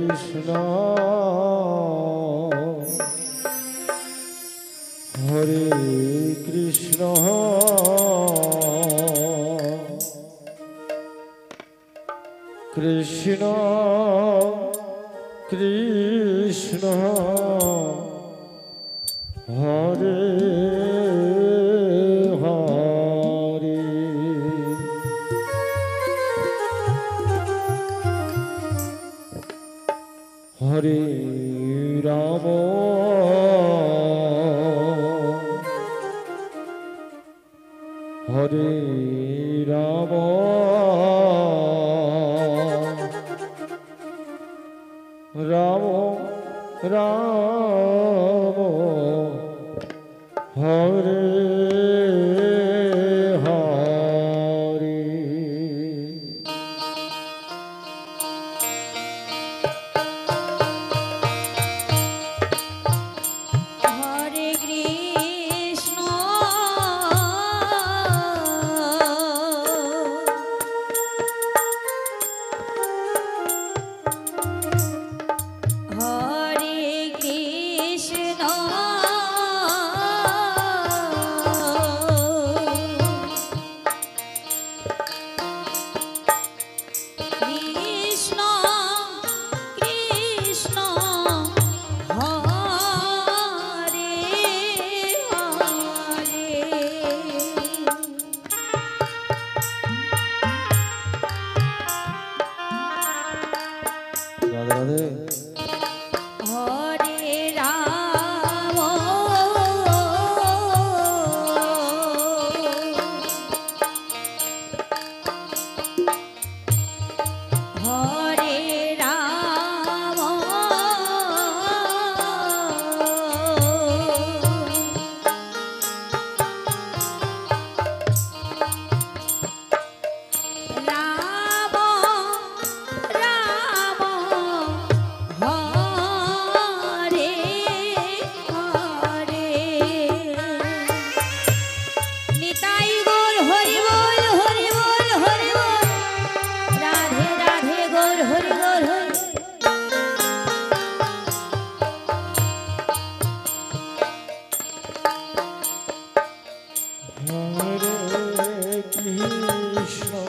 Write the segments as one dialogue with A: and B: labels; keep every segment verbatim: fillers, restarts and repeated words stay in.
A: कृष्ण हरे कृष्ण कृष्ण कृष्ण हरे हरे हरे राम हरे राम राम राम हरे हरे
B: हरे कृष्ण हरे कृष्ण कृष्ण कृष्ण हरे
A: राधे राधे
B: हरे राम हरे राम राम राम हरे हरे निताई गौर हरि बोल हरि बोल हरि बोल राधे राधे गौर हरि गौर हरि
A: हरे कृष्ण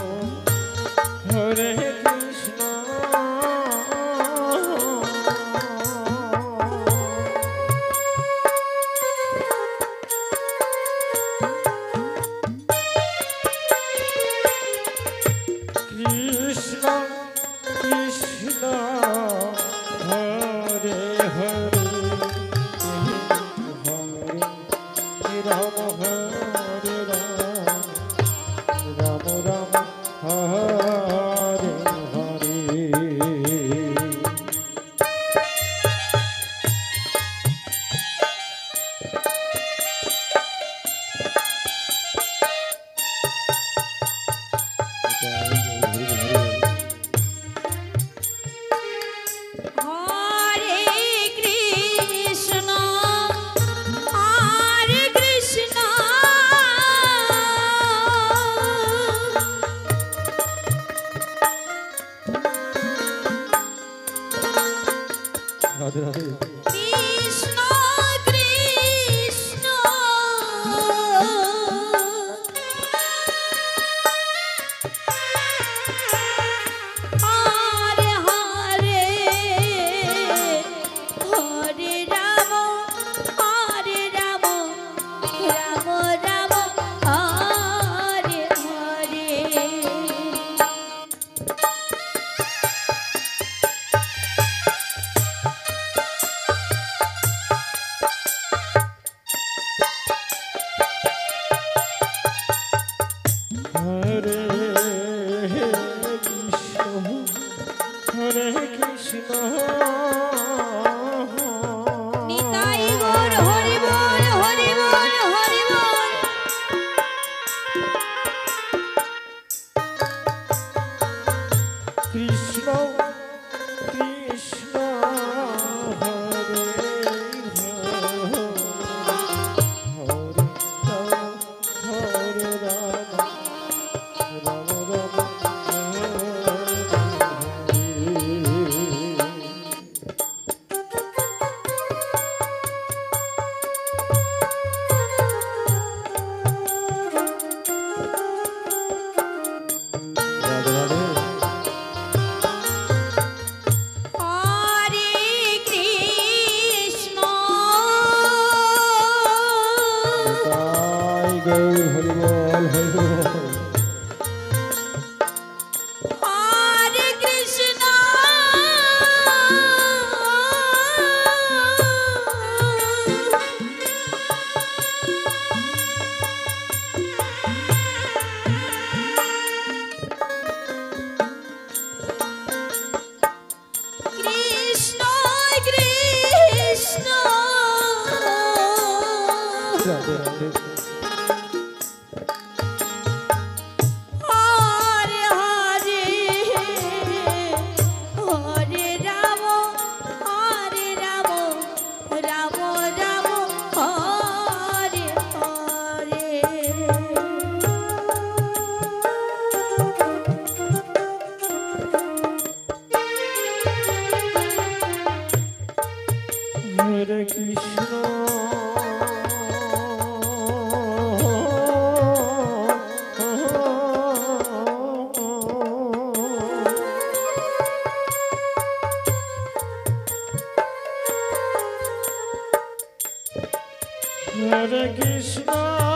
A: हरे कृष्ण कृष्ण कृष्ण हरे हरे हरे राम हरे राम राम राम हरे हरे
B: हरे कृष्ण हरे कृष्ण
A: राधे राधे
B: कृष्ण कृष्ण हरे हरे हरे राम हरे राम राम राम हरे हरे
A: हरे कृष्ण हरे कृष्ण
B: निताई गौर हरि बोल हरि बोल हरि बोल
A: कृष्ण कृष्ण हरे हरे हरे राम राम राम हरे हरे হরে কৃষ্ণ হরে কৃষ্ণ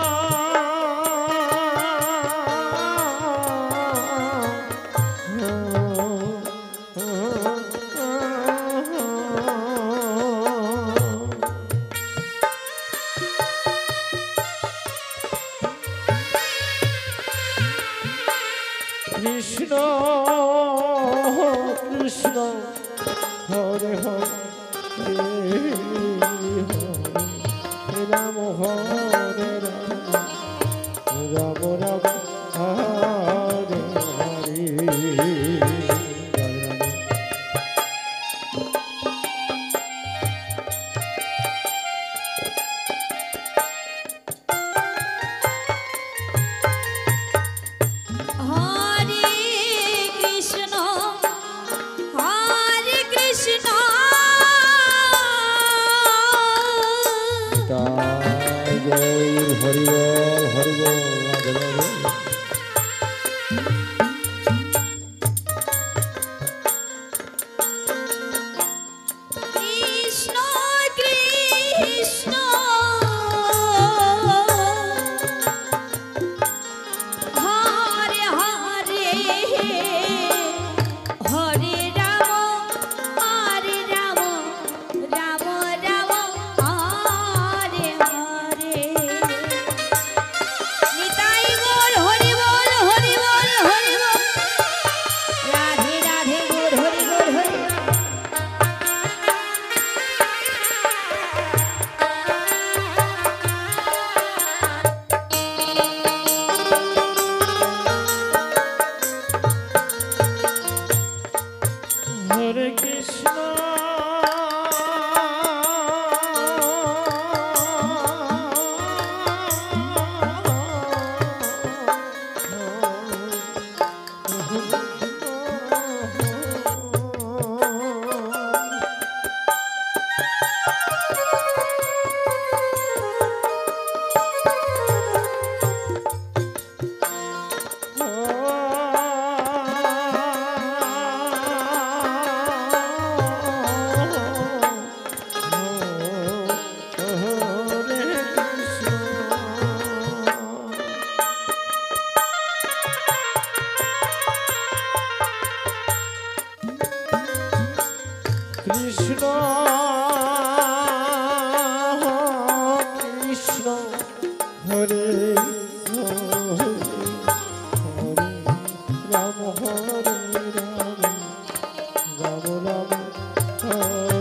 A: কৃষ্ণ কৃষ্ণ হরে হরে রাম হরে রাম রাম রাম হরে হরে
B: হরে কৃষ্ণ হরে কৃষ্ণ
A: তাই গৌর হরিবল হরিবল রাধে রাধে
B: কৃষ্ণ কৃষ্ণ হরে হরে হরে রাম হরে রাম রাম রাম হরে হরে নিতাই গৌর হরি বল হরি বল হরি বল রাধে রাধে গৌর হরি গৌর হরি বল।
A: হরে কৃষ্ণ কৃষ্ণ কৃষ্ণ হরে হরে হরে রাম হরে রাম রাম রাম হরে